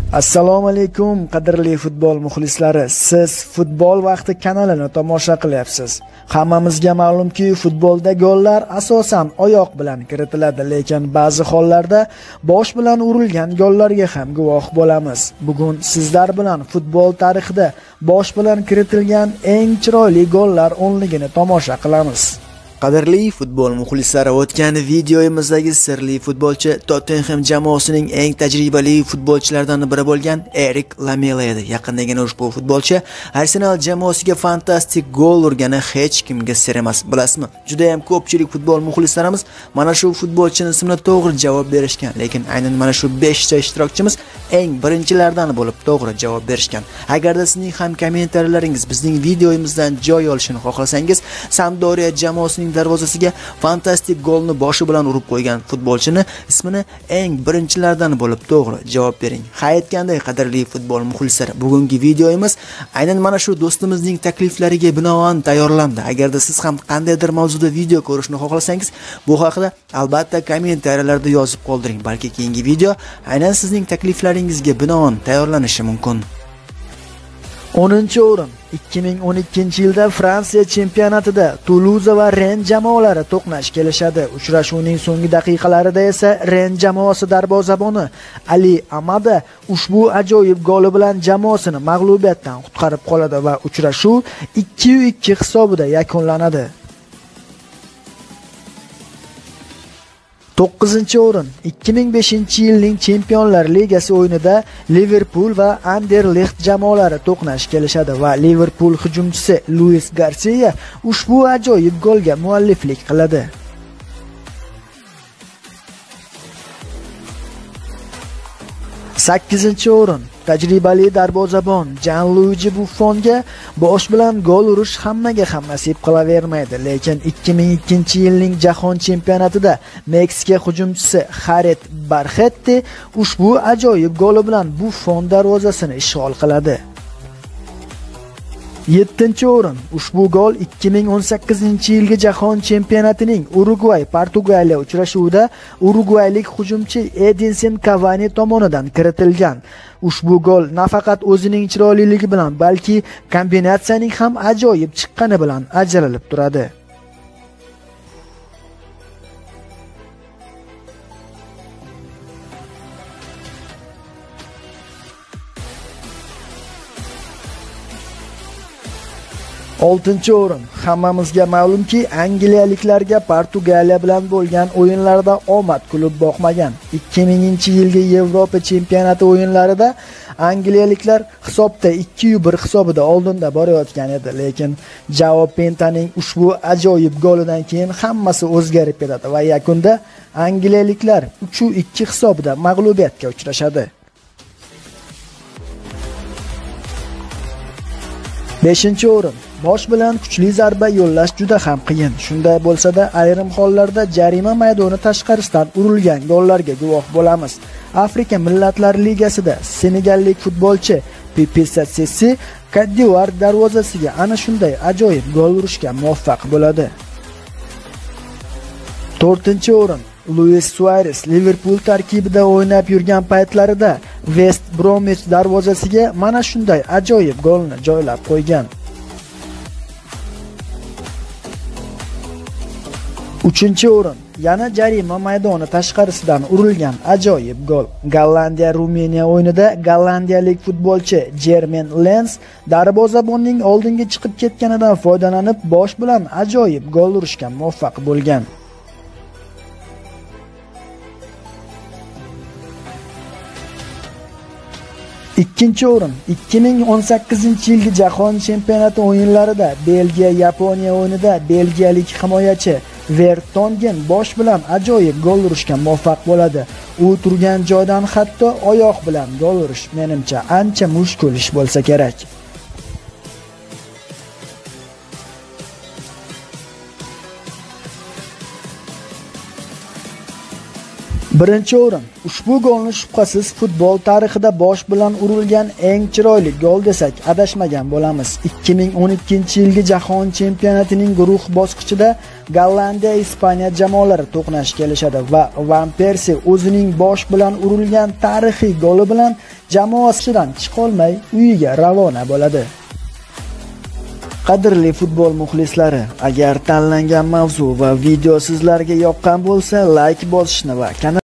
Assalomu alaykum qadrli futbol muxlislari. Siz Futbol vaqti kanalini tomosha qilyapsiz. Hammamizga ma'lumki, futbolda gollar asosan oyoq bilan kiritiladi, lekin ba'zi hollarda bosh bilan urilgan gollarga ham guvoh bo'lamiz. Bugun sizlar bilan futbol tarixida bosh bilan kiritilgan eng chiroyli gollar o'nligini tomosha qilamiz. Qadrli futbol muxlislari, o'tgan videoyimizdagi sirli futbolchi Tottenham jamoasining eng tajribali futbolchilaridan biri bo'lgan Erik Lamela edi. Yaqindagina ushbu futbolchi Arsenal jamoasiga fantastik gol urgani hech kimga sir emas, bilasizmi? Juda ham ko'pchilik futbol muxlislarimiz mana shu futbolchining ismini to'g'ri javob berishgan, lekin aynan mana shu 5 ta ishtirokchimiz eng birinchilardan bo'lib to'g'ri javob berishgan. Agarda sizning ham kommentariyalaringiz bizning videoyimizdan joy olishini xohlasangiz, Sampdoria jamoasining darvozasiga fantastik golni boshi bilan urib qo'ygan futbolchini ismini eng birinchilardan bo'lib to'g'ri javob bering. Aytganday qadrli futbol muxlislari, bugungi videoyimiz aynan mana shu do'stimizning takliflariga binoan tayyorlandi. Agarda siz ham qandaydir mavzuda video ko'rishni xohlasangiz, bu haqida albatta kommentariyalarda yozib qoldiring. Balki keyingi video aynan sizning takliflaringizga binoan tayyorlanishi mumkin. 10-o'rin. 2012-yilda Fransiya chempionatida Toulouse va Rennes jamoalari to'qnash kelishadi. Uchrashuvning so'nggi daqiqalarida esa Rennes jamoasi darvozaboni Ali Amada ushbu ajoyib goli bilan jamoasini mag'lubiyatdan qutqarib qoladi va uchrashuv 2-2 hisobida yakunlanadi. 9-o'rin. 2005-yilning Chempionlar Ligasi o'yinida Liverpool va Anderlecht jamoalari to'qnash kelishadi va Liverpool hujumchisi Luis Garcia ushbu ajoyib golga mualliflik qiladi. 8-o'rin. Tajribali darvozabon Gianluigi Buffonga bosh bilan gol urish hammaga ham nasib qilavermaydi, lekin 2002-yilning Jahon chempionatida Meksika hujumchisi Jared Barxetti ushbu ajoyib goli bilan Buffon darvozasini ishg'ol qiladi. 7-o'rin. Ushbu gol 2018-yilgi Jahon chempionatining Urugvay-Portugaliya uchrashuvida urugvaylik hujumchi Edinson Cavani tomonidan kiritilgan. Ushbu gol nafaqat o'zining chiroyliligi bilan, balki kombinatsiyaning ham ajoyib chiqqani bilan ajralib turadi. Oltinchi o'rin. Hammamizga ma'lumki, angliyaliklarga Portugaliya bilan bo'lgan o'yinlarda omad kulib boqmagan. 2000-yilgi Yevropa chempionati o'yinlarida angliyaliklar hisobda 2-1 hisobida oldinda borayotgan edi, lekin Joao Pintaning ushbu ajoyib golidan keyin hammasi o'zgarib ketadi va yakunda angliyaliklar 3-2 hisobida mag'lubiyatga uchrashadi. 5-o'rin. Bosh bilan kuchli zarba yo'llash juda ham qiyin. Shunday bo'lsa-da, ayrim hollarda jarima maydoni tashqarisidan urilgan gollarga guvoh bo'lamiz. Afrika Millatlar Ligasida senegallik futbolchi Pepe Sessi Côte d'Ivoire darvozasiga ana shunday ajoyib gol urishga muvaffaq bo'ladi. 4-o'rin. Luis Suarez Liverpool tarkibida o'ynab yurgan paytlarida West Bromwich darvozasiga mana shunday ajoyib golni joylab qo'ygan. 3-o'rin. Yana jarima maydoni tashqarisidan urilgan ajoyib gol. Gollandiya-Ruminiya o'yinida gollandiyalik futbolchi Jermain Lens darvozabonning oldinga chiqib ketganidan foydalanib bosh bilan ajoyib gol urishga muvaffaq bo'lgan. 2-o'rin. 2018-yilgi Jahon chempionati o'yinlarida Belgiya-Yaponiya o'yinida belgiyalik himoyachi Vertonghen bosh bilan ajoyib gol urishga muvaffaq bo'ladi. U turgan joydan hatto oyoq bilan gol urish menimcha ancha mushkul ish bo'lsa kerak. Birinchi o'rin. Ushbu golni shubhasiz futbol tarixida bosh bilan urilgan eng chiroyli gol desak adashmagan bo'lamiz. 2012-yilgi Jahon chempionatining guruh bosqichida Gollandiya, Ispaniya jamoalari to'qnash kelishadi va Van Persi o'zining bosh bilan urilgan tarixiy goli bilan jamoasidan chiqolmay uyiga ravona bo'ladi. Qadrli futbol muxlislari, agar tanlangan mavzu va video sizlarga yoqqan bo'lsa, like bosishni va